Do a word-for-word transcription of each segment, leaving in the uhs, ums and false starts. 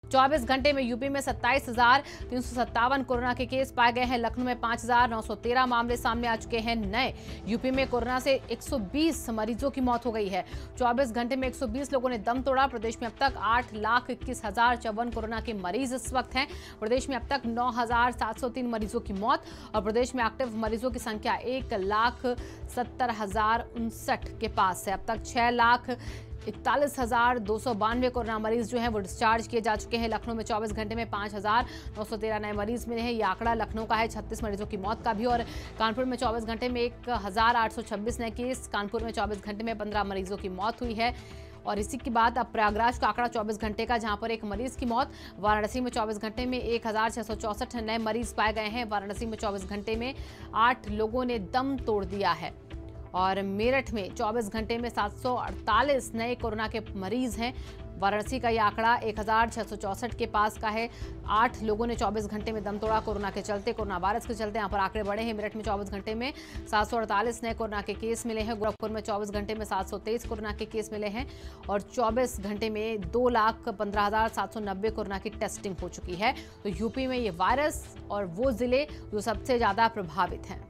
चौबीस घंटे में यूपी में सत्ताईस हजार तीन सौ सत्तावन कोरोना के केस पाए गए हैं। लखनऊ में पांच हजार नौ सौ तेरह मामले सामने आ चुके हैं नए। यूपी में कोरोना से एक सौ बीस मरीजों की मौत हो गई है। चौबीस घंटे में एक सौ बीस लोगों ने दम तोड़ा। प्रदेश में अब तक आठ लाख इक्कीस हजार चौवन कोरोना के मरीज इस वक्त हैं। प्रदेश में अब तक नौ हजार सात सौ तीन मरीजों की मौत और प्रदेश में एक्टिव मरीजों की संख्या एक लाख सत्तर हजार उनसठ के पास है। अब तक छह लाख इकतालीस हजार दो सौ बानवे कोरोना मरीज जो हैं वो डिस्चार्ज किए जा चुके हैं। लखनऊ में चौबीस घंटे में पांच हजार नौ सौ तेरह नए मरीज मिले हैं। ये आंकड़ा लखनऊ का है। छत्तीस मरीजों की मौत का भी। और कानपुर में चौबीस घंटे में एक हजार आठ सौ छब्बीस नए केस। कानपुर में चौबीस घंटे में पंद्रह मरीजों की मौत हुई है। और इसी के बाद अब प्रयागराज का आंकड़ा चौबीस घंटे का, जहां पर एक मरीज की मौत। वाराणसी में चौबीस घंटे में एक हजार छह सौ चौसठ नए मरीज पाए गए हैं। वाराणसी में चौबीस घंटे में आठ लोगों ने दम तोड़ दिया है। और मेरठ में चौबीस घंटे में सात सौ अड़तालीस नए कोरोना के मरीज हैं। वाराणसी का यह आंकड़ा एक हजार छह सौ चौसठ के पास का है। आठ लोगों ने चौबीस घंटे में दम तोड़ा कोरोना के चलते, कोरोना वायरस के चलते। यहाँ पर आंकड़े बढ़े हैं। मेरठ में चौबीस घंटे में सात सौ अड़तालीस नए कोरोना के केस मिले हैं। गोरखपुर में चौबीस घंटे में सात सौ तेईस कोरोना के केस मिले हैं और चौबीस घंटे में दो लाख पंद्रह हजार सात सौ नब्बे कोरोना की टेस्टिंग हो चुकी है। तो यूपी में ये वायरस और वो जिले जो सबसे ज्यादा प्रभावित हैं।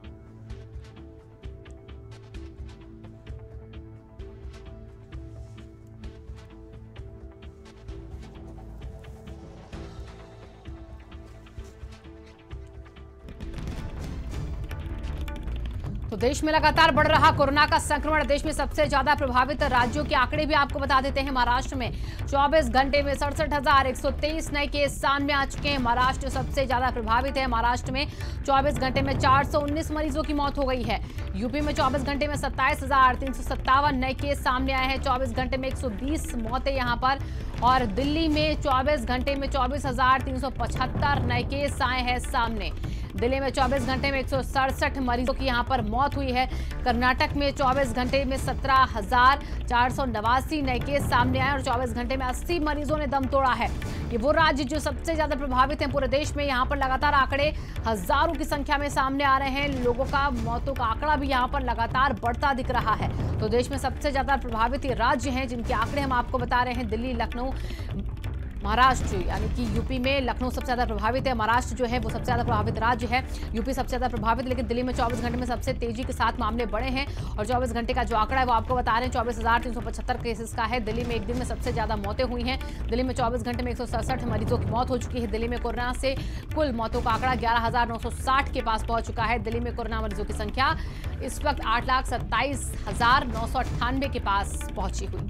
तो देश में लगातार बढ़ रहा कोरोना का संक्रमण। देश में सबसे ज्यादा प्रभावित राज्यों के आंकड़े भी आपको बता देते हैं। महाराष्ट्र में चौबीस घंटे में सड़सठ हजार एक सौ तेईस नए केस सामने आ चुके हैं। महाराष्ट्र सबसे ज्यादा प्रभावित है। महाराष्ट्र में चौबीस घंटे में चार सौ उन्नीस मरीजों की मौत हो गई है। यूपी में चौबीस घंटे में सत्ताईस हजार तीन सौ सत्तावन नए केस सामने आए हैं। चौबीस घंटे में एक सौ बीस मौतें यहां पर। और दिल्ली में चौबीस घंटे में चौबीस हजार तीन सौ पचहत्तर नए केस आए हैं सामने। दिल्ली में चौबीस घंटे में एक सौ सड़सठ मरीजों की यहां पर मौत हुई है। कर्नाटक में चौबीस घंटे में सत्रह हजार चार सौ नवासी नए केस सामने आए और चौबीस घंटे में अस्सी मरीजों ने दम तोड़ा है। ये वो राज्य जो सबसे ज्यादा प्रभावित हैं पूरे देश में। यहां पर लगातार आंकड़े हजारों की संख्या में सामने आ रहे हैं। लोगों का मौतों का आंकड़ा भी यहां पर लगातार बढ़ता दिख रहा है। तो देश में सबसे ज्यादा प्रभावित ये राज्य हैं जिनके आंकड़े हम आपको बता रहे हैं। दिल्ली, लखनऊ, महाराष्ट्र, यानी कि यूपी में लखनऊ सबसे ज्यादा प्रभावित है। महाराष्ट्र जो है वो सबसे ज्यादा प्रभावित राज्य है। यूपी सबसे ज्यादा प्रभावित, लेकिन दिल्ली में चौबीस घंटे में सबसे तेजी के साथ मामले बढ़े हैं। और चौबीस घंटे का जो आंकड़ा है वो आपको बता रहे हैं चौबीस हजार तीन सौ पचहत्तर केसेस का है। दिल्ली में एक दिन में सबसे ज्यादा मौतें हुई हैं। दिल्ली में चौबीस घंटे में एक सौ सड़सठ मरीजों की मौत हो चुकी है। दिल्ली में कोरोना से कुल मौतों का आंकड़ा ग्यारह हजार नौ सौ साठ के पास पहुंच चुका है। दिल्ली में कोरोना मरीजों की संख्या इस वक्त आठ लाख सत्ताईस हजार नौ सौ अट्ठानवे के पास पहुंची हुई।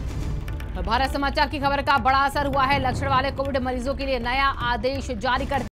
भारत समाचार की खबर का बड़ा असर हुआ है। लक्षण वाले कोविड मरीजों के लिए नया आदेश जारी कर